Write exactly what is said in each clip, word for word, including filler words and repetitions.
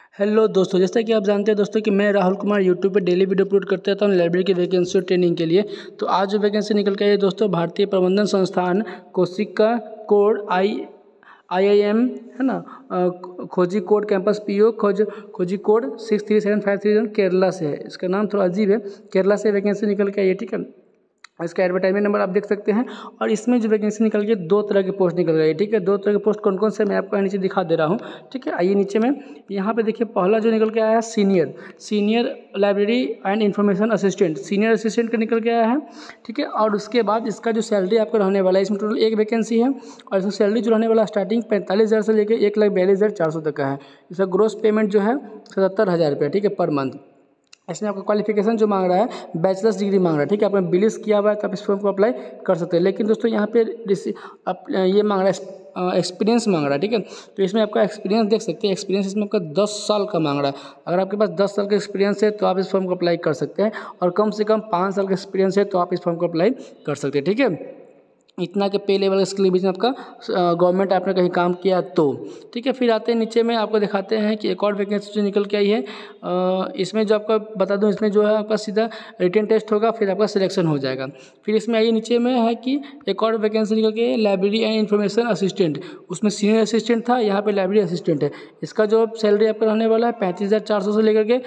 Hello दोस्तों, जैसा कि आप जानते हैं दोस्तों कि मैं राहुल कुमार यूट्यूब पे डेली वीडियो अपलोड करते रहता हूँ लाइब्रेरी की वैकेंसी और ट्रेनिंग के लिए। तो आज जो वैकेंसी निकल के आई है दोस्तों, भारतीय प्रबंधन संस्थान कोशिका code I I I M है ना, अ, खोजी कोड कैंपस पी ओ खोज Kozhikode six three seven five three Kerala से है। इसका नाम थोड़ा अजीब है, केरला से वैकेंसी निकल के आई है। ठीक है, इसका एडवर्टाइजमेंट नंबर आप देख सकते हैं। और इसमें जो वैकेंसी निकल गई, दो तरह की पोस्ट निकल गई है। ठीक है, दो तरह के पोस्ट कौन कौन से मैं आपको नीचे दिखा दे रहा हूँ। ठीक है, आइए नीचे में यहाँ पे देखिए, पहला जो निकल के आया है senior senior library and information assistant, senior assistant का निकल के आया है। ठीक है, और उसके बाद इसका जो सैलरी आपका रहने वाला है, इसमें टोटल एक वैकेंसी है और इसमें सैलरी जो रहने वाला स्टार्टिंग पैंतालीस हज़ार से लेकर एक लाख बयालीस हज़ार चार सौ तक का है। इसका ग्रोस पेमेंट जो है सतहत्तर हज़ार रुपये, ठीक है, पर मंथ। इसमें आपका क्वालिफिकेशन जो मांग रहा है बैचलर्स डिग्री मांग रहा है। ठीक है, आपने बिलिस किया हुआ है तो आप इस फॉर्म को अप्लाई कर सकते हैं। लेकिन दोस्तों यहाँ पे आप ये मांग रहा है, एक्सपीरियंस मांग रहा है। ठीक है, तो इसमें आपका एक्सपीरियंस देख सकते हैं। एक्सपीरियंस इसमें आपका दस साल का मांग रहा है। अगर आपके पास दस साल का एक्सपीरियंस है तो आप इस फॉर्म को अप्लाई कर सकते हैं, और कम से कम पाँच साल का एक्सपीरियंस है तो आप इस फॉर्म को अप्लाई कर सकते हैं। ठीक है, इतना के पे लेवल इसके लिए भी आपका गवर्नमेंट आपने कहीं काम किया तो। ठीक है, फिर आते हैं नीचे में, आपको दिखाते हैं कि एक और वैकेंसी जो निकल के आई है। अ, इसमें जो आपका बता दूं, इसमें जो है आपका सीधा रिटन टेस्ट होगा, फिर आपका सिलेक्शन हो जाएगा। फिर इसमें आइए नीचे में है कि एक और वैकेंसी निकल के लाइब्रेरी एंड इंफॉर्मेशन असिस्टेंट, उसमें सीनियर असिस्टेंट था, यहाँ पर लाइब्रेरी असिस्टेंट है। इसका जो सैलरी आपका रहने वाला है पैंतीस हज़ार चार सौ से लेकर के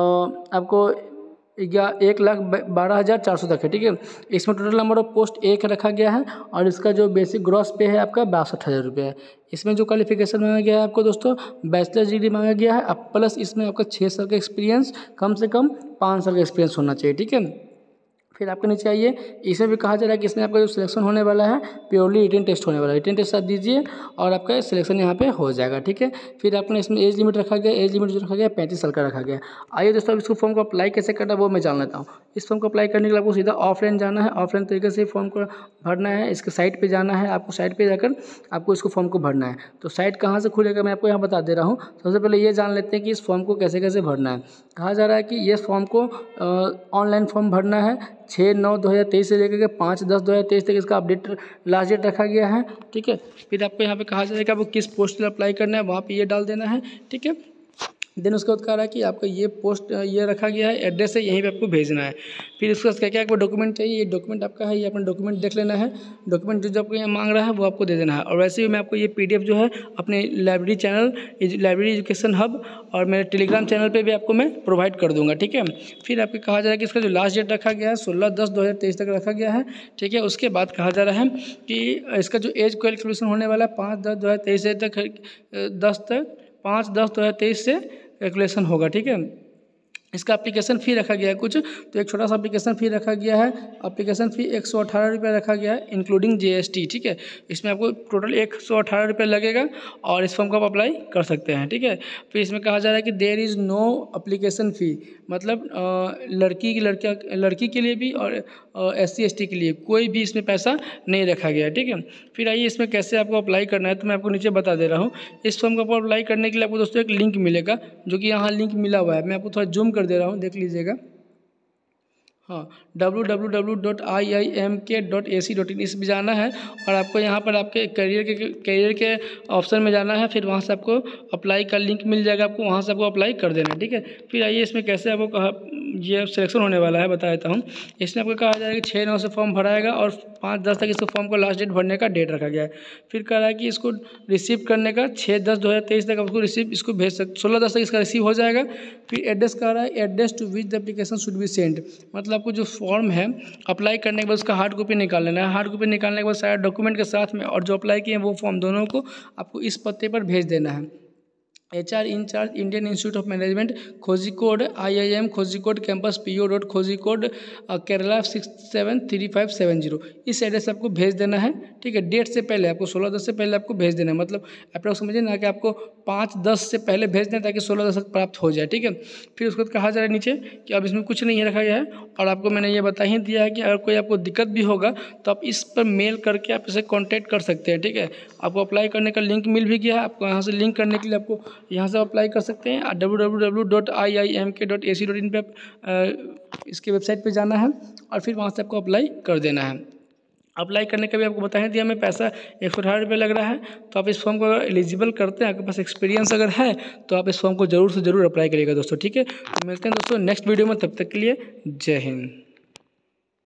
आपको या एक लाख बारह हज़ार चार सौ तक है। ठीक है, इसमें टोटल नंबर ऑफ पोस्ट एक रखा गया है और इसका जो बेसिक ग्रॉस पे है आपका बासठ हज़ार रुपये है। इसमें जो क्वालिफिकेशन मांगा गया है आपको दोस्तों, बैचलर्स डिग्री मांगा गया है, अब प्लस इसमें आपका छः साल का एक्सपीरियंस, कम से कम पाँच साल का एक्सपीरियंस होना चाहिए। ठीक है, फिर आपके नीचे आइए, इसमें भी कहा जा रहा है कि इसमें आपका जो सिलेक्शन होने वाला है प्योरली रिटन टेस्ट होने वाला है। रिटन टेस्ट आप दीजिए और आपका सिलेक्शन यहाँ पे हो जाएगा। ठीक है, फिर आपने इसमें एज लिमिट रखा गया, एज लिमिट जो रखा गया पैंतीस साल का रखा गया। आइए दोस्तों, अब इसको फॉर्म को अप्लाई कैसे करना है वो मैं जान लेता हूँ। इस फॉर्म को अप्लाई करने के लिए आपको सीधा ऑफलाइन जाना है, ऑफलाइन तरीके से फॉर्म को भरना है। इसके साइट पर जाना है, आपको साइट पर जाकर आपको इसको फॉर्म को भरना है। तो साइट कहाँ से खुलेगा मैं आपको यहाँ बता दे रहा हूँ। सबसे पहले ये जान लेते हैं कि इस फॉर्म को कैसे कैसे भरना है। कहा जा रहा है कि ये फॉर्म को ऑनलाइन फॉर्म भरना है, छः नौ दो हज़ार तेईस से लेकर के पाँच दस दो हज़ार तेईस तक इसका अपडेट लास्ट डेट रखा गया है। ठीक है, फिर आपको यहाँ पे कहा जाएगा आपको किस पोस्ट के लिए अप्लाई करना है, वहाँ पे ये डाल देना है। ठीक है, देन उसके बाद कह रहा है कि आपका ये पोस्ट ये रखा गया है, एड्रेस है, यहीं पे आपको भेजना है। फिर उसके बाद क्या क्या आपको डॉक्यूमेंट चाहिए, ये डॉक्यूमेंट आपका है, ये अपना डॉक्यूमेंट देख लेना है। डॉक्यूमेंट जो जो आपको यहाँ मांग रहा है वो आपको दे देना है। और वैसे भी मैं आपको ये पीडीएफ जो है अपने library channel library education hub और मेरे टेलीग्राम चैनल पर भी आपको मैं प्रोवाइड कर दूँगा। ठीक है, फिर आपको कहा जा रहा है कि इसका जो लास्ट डेट रखा गया है सोलह दस दो हज़ार तेईस तक रखा गया है। ठीक है, उसके बाद कहा जा रहा है कि इसका जो एज कैलकुलेशन होने वाला है पाँच दस दो हज़ार तेईस तक दस तक पाँच दस दो हज़ार तेईस से कैलकुलेशन होगा। ठीक है, इसका एप्लीकेशन फ़ी रखा गया है कुछ, तो एक छोटा सा एप्लीकेशन फ़ी रखा गया है। एप्लीकेशन फ़ी एक सौ अठारह रुपये रखा गया है इंक्लूडिंग जीएसटी। ठीक है, इसमें आपको टोटल एक सौ अठारह रुपये लगेगा और इस फॉर्म को आप अप्लाई कर सकते हैं। ठीक है, फिर इसमें कहा जा रहा है कि there is no application fee, मतलब आ, लड़की की लड़कियाँ लड़की के लिए भी और एस सी एस टी के लिए कोई भी इसमें पैसा नहीं रखा गया है। ठीक है, फिर आइए इसमें कैसे आपको अप्लाई करना है तो मैं आपको नीचे बता दे रहा हूँ। इस फॉर्म को अप्लाई करने के लिए आपको दोस्तों एक लिंक मिलेगा, जो कि यहाँ लिंक मिला हुआ है, मैं आपको थोड़ा जूम कर दे रहा हूँ, देख लीजिएगा। हाँ, W W W dot I I M K dot A C dot in इस पर जाना है और आपको यहाँ पर आपके करियर के करियर के ऑप्शन में जाना है। फिर वहाँ से आपको अप्लाई का लिंक मिल जाएगा, आपको वहाँ से आपको अप्लाई कर देना है। ठीक है, फिर आइए इसमें कैसे आपको कहा ये सिलेक्शन होने वाला है बता देता हूँ। इसमें आपको कहा जाएगा कि छः नौ से फॉर्म भराएगा और पाँच दस तक इसको फॉर्म का लास्ट डेट भरने का डेट रखा गया है। फिर कह रहा है कि इसको रिसीव करने का छः दस दो हज़ार तेईस तक आपको रिसीव इसको भेज सकते, सोलह दस तक इसका रिसीव हो जाएगा। फिर एड्रेस कह रहा है address to which the application should be send, मतलब आपको जो फॉर्म है अप्लाई करने के बाद उसका हार्ड कॉपी निकाल लेना है। हार्ड कॉपी निकालने के बाद सारे डॉक्यूमेंट के साथ में और जो अप्लाई किए हैं वो फॉर्म दोनों को आपको इस पते पर भेज देना है। H R incharge Indian Institute of Management, Kozhikode I I M Kozhikode campus P O dot Kozhikode Kerala six seven three five seven zero, इस एड्रेस से आपको भेज देना है। ठीक है, डेट से पहले आपको सोलह दस से पहले आपको भेज देना है, मतलब अप्रॉक्स समझिए ना कि आपको पाँच दस से पहले भेज दें ताकि सोलह दस तक प्राप्त हो जाए। ठीक है, फिर उसके बाद कहा जा रहा है नीचे कि अब इसमें कुछ नहीं रखा गया है और आपको मैंने ये बता ही दिया है कि अगर कोई आपको दिक्कत भी होगा तो आप इस पर मेल करके आप इसे कॉन्टैक्ट कर सकते हैं। ठीक है, आपको अप्लाई करने का लिंक मिल भी गया है, आपको यहाँ से लिंक करने के लिए आपको यहाँ से अप्लाई कर सकते हैं। W W W dot I I M K dot A C dot in पे इसके वेबसाइट पे जाना है और फिर वहाँ से आपको अप्लाई कर देना है। अप्लाई करने का भी आपको बता ही दिया मैं, पैसा एक सौ अठारह रुपये लग रहा है। तो आप इस फॉर्म को अगर एलिजिबल करते हैं, आपके पास एक्सपीरियंस अगर है तो आप इस फॉर्म को जरूर से जरूर अप्लाई करिएगा दोस्तों, ठीक है। तो मिलते हैं दोस्तों नेक्स्ट वीडियो में, तब तक के लिए जय हिंद।